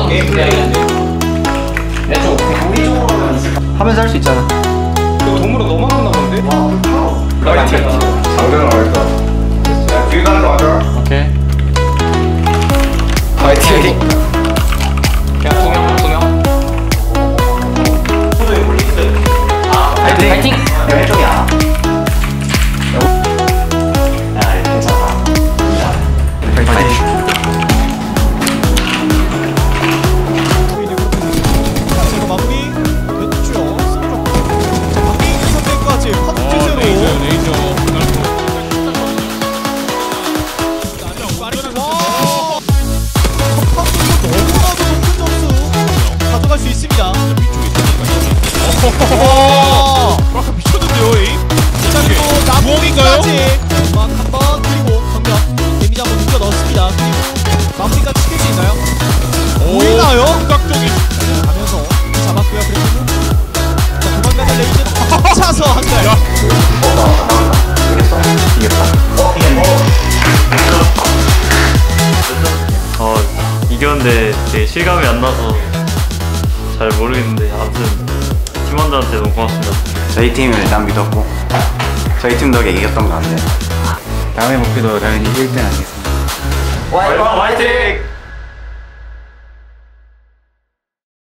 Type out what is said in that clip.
게임 플레이. 우리 쪽으로는 있을까? 하면서 할 수 있잖아. 너 동물원 너만 했나 본데? 와, 파이팅. 상대는 어렵다. 뒤에 가는 거 맞아? 오케이. 파이팅. 그냥 두 명. 포도에 올리기들. 파이팅. 왼쪽이야. 야, 괜찮아. 파이팅. 제가 마무리 됐죠. 자, 밖에 있는 선택까지 파도 레이저. 너무나도 높은 점수 가져갈 수 있습니다. 아까 미쳤는데요, 에임? 자, 그리고 나무까지 음악 한번 그리고 정면 데미지 한번 눌러 넣었습니다. 그리고 마무리까지 시킬 수 있나요? 보이나요? 감각적인. 가면서 잡았고요. 그리고 자, 도망가는 레이즈는 차서 한 발. 이겼는데 되게 실감이 안 나서 잘 모르겠는데 아무튼 팀원들한테 너무 고맙습니다. 저희 팀을 일단 믿었고 저희 팀 덕에 이겼던 것 같네요. 다음의 목표도 당연히 1등 아니겠습니까? 화이팅!